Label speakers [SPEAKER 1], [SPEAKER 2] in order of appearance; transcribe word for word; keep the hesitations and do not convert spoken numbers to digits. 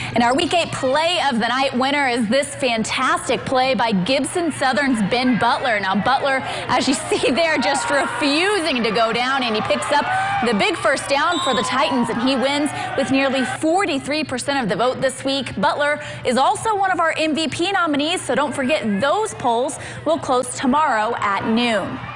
[SPEAKER 1] And our Week eight Play of the Night winner is this fantastic play by Gibson Southern's Ben Butler. Now, Butler, as you see there, just refusing to go down, and he picks up the big first down for the Titans, and he wins with nearly forty-three percent of the vote this week. Butler is also one of our M V P nominees, so don't forget those polls will close tomorrow at noon.